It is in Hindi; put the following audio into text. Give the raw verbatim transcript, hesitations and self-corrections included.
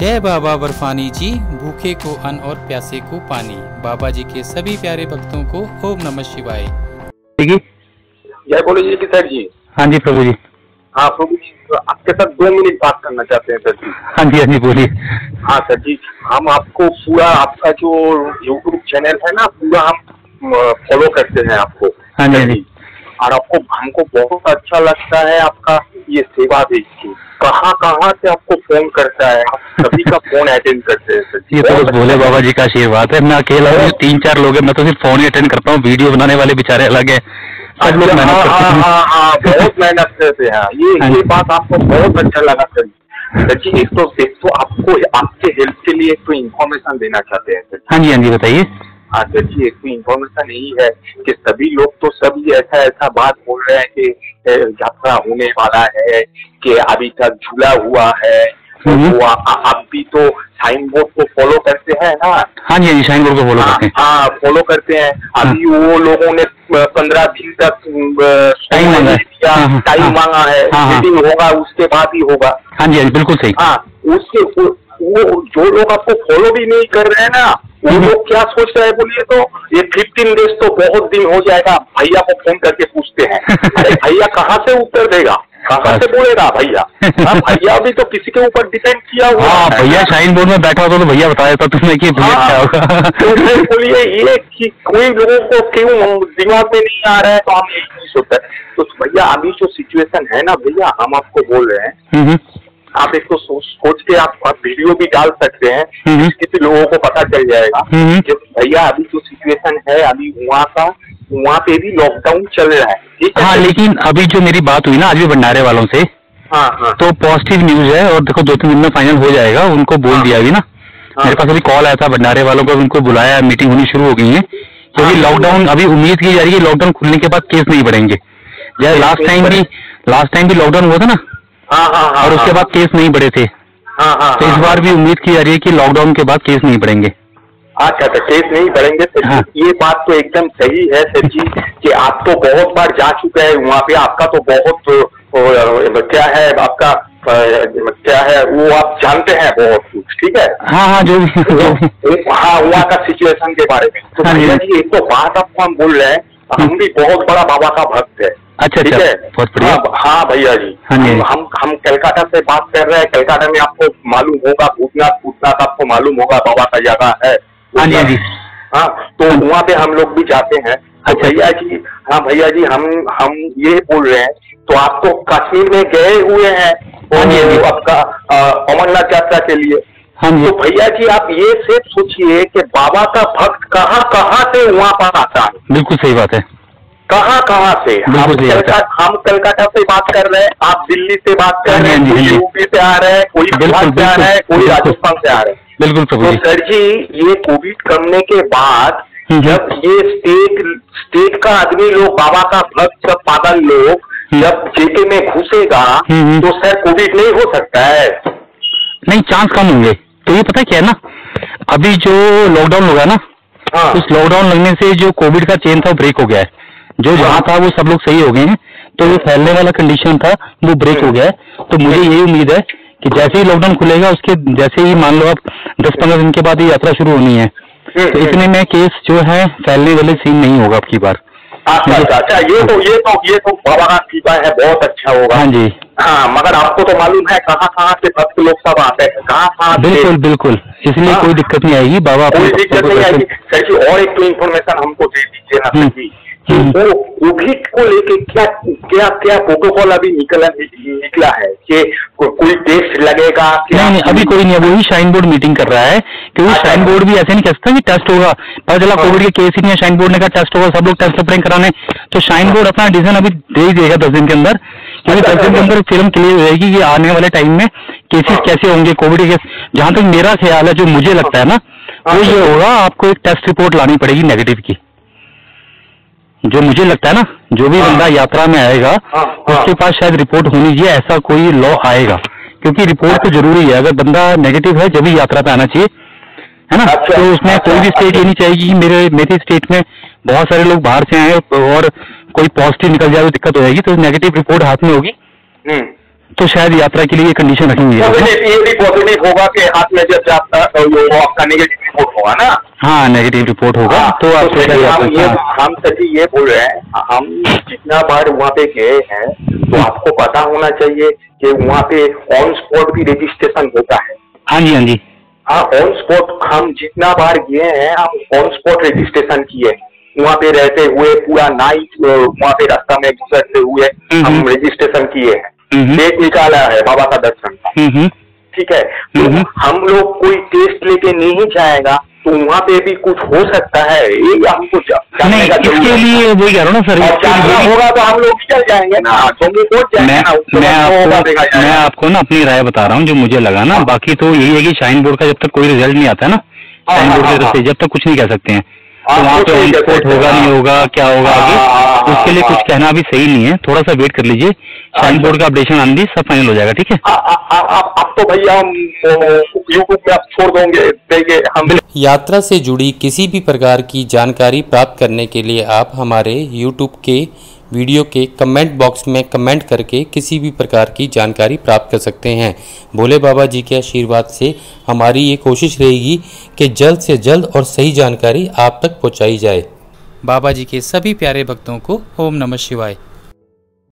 जय बाबा बर्फानी जी, भूखे को अन्न और प्यासे को पानी। बाबा जी के सभी प्यारे भक्तों को ओम नमः शिवाय। जय बोलो जी सर जी। हाँ जी प्रभु जी। हाँ प्रभु जी, तो आपके साथ दो मिनट बात करना चाहते हैं सर जी। हाँ जी हाँ जी बोलिए। हाँ सर जी, हम आपको पूरा आपका जो यूट्यूब चैनल है ना, पूरा हम फॉलो करते हैं आपको। हाँ जी हाँ जी। और आपको हमको बहुत अच्छा लगता है आपका ये सेवा देख के। कहाँ कहाँ से आपको फोन करता है, आप सभी का फोन अटेंड करते हैं सर। ये तो बस भोले बाबा जी का आशीर्वाद है। मैं अकेला हूँ, तीन चार लोग हैं, मैं तो सिर्फ फोन ही अटेंड करता हूँ। वीडियो बनाने वाले बेचारे अलग है, सब लोग मेहनत करते हैं। हाँ हाँ हाँ, बहुत मेहनत करते हैं। ये ये बात आपको बहुत अच्छा लगा सर। सर जी एक तो एक तो आपको आपके हेल्प के लिए एक तो इन्फॉर्मेशन देना चाहते हैं सर। हाँ जी हाँ जी बताइए। हाँ सर जी, एक तो इन्फॉर्मेशन यही है कि सभी लोग तो सभी ऐसा ऐसा बात बोल रहे हैं कि यात्रा होने वाला है, कि अभी तक झूला हुआ है। वो आप भी तो साइन बोर्ड को फॉलो करते हैं ना? हाँ जी हाँ जी, साइन बोर्ड को फॉलो करते हैं। हाँ फॉलो करते हैं। अभी वो लोगों ने पंद्रह दिन तक टाइम मांगा दिया, टाइम मांगा है, मीटिंग होगा उसके बाद ही होगा। हाँ जी हाँ जी बिल्कुल सही। हाँ उसके वो जो लोग आपको फॉलो भी नहीं कर रहे हैं ना, वो लोग क्या सोच रहे हैं बोलिए तो, ये फिफ्टीन डेज तो बहुत दिन हो जाएगा। भैया को फोन करके पूछते हैं, अरे भैया कहाँ से उत्तर देगा, कहाँ से बोलेगा भैया? भैया भी तो किसी के ऊपर डिपेंड किया हुआ है। भैया साइन बोर्ड में बैठा होता तो भैया बता देता तुम्हें कि भैया क्या होगा। तो बोलिए ये कि कोई लोगों को क्यों दिमाग में नहीं आ रहा है, तो हम यही नहीं सोचते। तो भैया अभी जो सिचुएशन है ना भैया, हम आपको बोल रहे हैं, आप इसको सोच सोच के आप, आप वीडियो भी डाल सकते हैं, किसी लोगों को पता चल जाएगा कि भैया अभी जो सिचुएशन है, अभी वहाँ का वहाँ पे भी लॉकडाउन चल रहा है। ठीक है। हाँ लेकिन अभी जो मेरी बात हुई ना आज भी भंडारे वालों से, हाँ हाँ, तो पॉजिटिव न्यूज है। और देखो दो तीन दिन में फाइनल हो जाएगा, उनको बोल दिया अभी ना। मेरे पास अभी कॉल आया था भंडारे वालों को, उनको बुलाया, मीटिंग होनी शुरू हो गई है। क्योंकि लॉकडाउन अभी उम्मीद की जा रही है लॉकडाउन खुलने के बाद केस नहीं बढ़ेंगे। जैसे लास्ट टाइम भी लास्ट टाइम भी लॉकडाउन हुआ था ना, हाँ हाँ हाँ, और उसके बाद केस नहीं बढ़े थे। हाँ हाँ, तो इस बार भी उम्मीद की जा रही है कि लॉकडाउन के बाद केस नहीं बढ़ेंगे। अच्छा अच्छा, केस नहीं बढ़ेंगे सर। हाँ। ये बात तो एकदम सही है सर जी, कि आप तो बहुत बार जा चुके हैं वहाँ पे, आपका तो बहुत क्या है, आपका क्या है वो आप जानते हैं बहुत कुछ। ठीक है। हाँ हाँ जो भी हाँ वहाँ का सिचुएशन के बारे में। तो भैया जी एक तो बात आपको हम बोल रहे हैं, हम भी बहुत बड़ा बाबा का भक्त है। अच्छा ठीक अच्छा, है। बहुत बढ़िया। हाँ भैया जी, हम हम हम कलकत्ता से बात कर रहे हैं। कलकत्ता में आपको मालूम होगा, भूतनाथ भूतनाथ आपको मालूम होगा, बाबा का जगह है। हाँ जी हाँ जी। हाँ तो वहाँ पे हम लोग भी जाते हैं। तो भैया जी, हाँ भैया जी, हम हम ये बोल रहे हैं, तो आप तो कश्मीर में गए हुए हैं तो आपका अमरनाथ यात्रा के लिए। हाँ जी। तो भैया जी आप ये सिर्फ सोचिए कि बाबा का भक्त कहाँ कहाँ से वहाँ पर आता है। बिल्कुल सही बात है। कहाँ कहाँ से हम कलकत्ता हम कलकत्ता से बात कर रहे हैं, आप दिल्ली से बात कर रहे हैं, कोई यूपी से आ रहे हैं, कोई बिहार से आ रहा है, कोई राजस्थान से आ रहे हैं। बिल्कुल प्रभु तो सर जी ये कोविड करने के बाद जब ये स्टेट स्टेट का आदमी लोग, बाबा का भक्त सब पागल लोग जब जेके में घुसेगा तो सर कोविड नहीं हो सकता है। नहीं, चांस कम होंगे। तो ये पता है क्या है ना, अभी जो लॉकडाउन होगा ना, हाँ। उस लॉकडाउन लगने से जो कोविड का चेन था वो ब्रेक हो गया है। जो जहाँ था वो सब लोग सही हो गए हैं, तो जो फैलने वाला कंडीशन था वो ब्रेक हो गया है। तो मुझे यही उम्मीद है कि जैसे ही लॉकडाउन खुलेगा उसके जैसे ही मान लो आप दस पंद्रह दिन के बाद ही यात्रा शुरू होनी है, तो इतने में केस जो है फैलने वाले सीन नहीं होगा अब की बार। अच्छा अच्छा अच्छा, ये तो ये तो ये तो बाबा का कृपा है, बहुत अच्छा होगा। हाँ जी। हाँ मगर आपको तो मालूम है कहाँ कहाँ से भक्त लोग सब आते हैं, कहाँ कहाँ। बिल्कुल बिल्कुल, इसलिए कोई दिक्कत नहीं आएगी। बाबा कोई दिक्कत नहीं आएगी सर जी। और एक तो इन्फॉर्मेशन हमको दे दीजिए ना सर जी, कि वो कोविड को लेके क्या क्या क्या प्रोटोकॉल अभी निकला निकला है, कि को, कोई टेस्ट लगेगा क्या? नहीं नहीं अभी कोई नहीं है, वही शाइन बोर्ड मीटिंग कर रहा है। क्योंकि शाइन बोर्ड भी ऐसे नहीं कह सकता कि टेस्ट होगा, पता चला कोविड के केस ही नहीं है, शाइन बोर्ड ने कहा टेस्ट होगा, सब लोग टेस्ट अप्लाई कराने। तो शाइन बोर्ड अपना डिसीजन अभी दे ही देगा दस दिन के अंदर, क्योंकि दस दिन के अंदर फिल्म क्लियर हो जाएगी कि आने वाले टाइम में केसेस कैसे होंगे कोविड के। जहां तक मेरा ख्याल है, जो मुझे लगता है ना, वो ये होगा, आपको एक टेस्ट रिपोर्ट लानी पड़ेगी नेगेटिव की। जो मुझे लगता है ना, जो भी बंदा यात्रा में आएगा उसके पास शायद रिपोर्ट होनी चाहिए, ऐसा कोई लॉ आएगा। क्योंकि रिपोर्ट तो जरूरी है, अगर बंदा नेगेटिव है जब भी यात्रा पे आना चाहिए, है ना। अच्छा, तो उसमें अच्छा, कोई भी स्टेट ये नहीं चाहेगी कि मेरे मेरी स्टेट में बहुत सारे लोग बाहर से आए और कोई पॉजिटिव निकल जाए तो दिक्कत हो जाएगी। तो नेगेटिव रिपोर्ट हाथ में होगी तो शायद यात्रा के लिए ये कंडीशन रखी हुई है। पॉजिटिव होगा कि हाथ में जब जाता वो आपका नेगेटिव रिपोर्ट होगा ना। हाँ नेगेटिव रिपोर्ट होगा। हाँ, तो आप तो हम ये हम सभी ये बोल रहे हैं, हम जितना बार वहाँ पे गए हैं तो आपको पता होना चाहिए कि वहाँ पे ऑन स्पॉट भी रजिस्ट्रेशन होता है। हाँ जी हाँ जी हाँ, ऑन स्पॉट हम जितना बार गए हैं हम ऑन स्पॉट रजिस्ट्रेशन किए, वहाँ पे रहते हुए पूरा नाइट वहाँ पे रास्ता में गुजरते हुए हम रजिस्ट्रेशन किए हैं, डेट निकाला है बाबा का दर्शन का। ठीक है, तो हम लोग कोई टेस्ट लेके नहीं जाएगा तो वहाँ पे भी कुछ हो सकता है, ये हमको नहीं, इसके लिए वही कह रहा हूँ ना सर, जानना होगा तो हम लोग चल जाएंगे ना, क्योंकि पहुंच जाएंगे ना। मैं आपको मैं आपको ना अपनी राय बता रहा हूँ जो मुझे लगा ना, बाकी तो यही है कि शाइन बोर्ड का जब तक कोई रिजल्ट नहीं आता है ना, शाइन बोर्ड के तरफ से जब तक कुछ नहीं कह सकते हैं, तो वहाँ पे ऑन स्पॉट होगा नहीं होगा क्या होगा आगे, उसके लिए कुछ कहना अभी सही नहीं है। थोड़ा सा वेट कर लीजिए, शाइन बोर्ड का अपडेशन आने दी, सब फाइनल हो जाएगा। ठीक है, अब तो भैया हम यूट्यूब में आप छोड़ दोगे देंगे हम। यात्रा से जुड़ी किसी भी प्रकार की जानकारी प्राप्त करने के लिए आप हमारे यूट्यूब के वीडियो के कमेंट बॉक्स में कमेंट करके किसी भी प्रकार की जानकारी प्राप्त कर सकते हैं। भोले बाबा जी के आशीर्वाद से हमारी ये कोशिश रहेगी कि जल्द से जल्द और सही जानकारी आप तक पहुंचाई जाए। बाबा जी के सभी प्यारे भक्तों को ओम नमः शिवाय।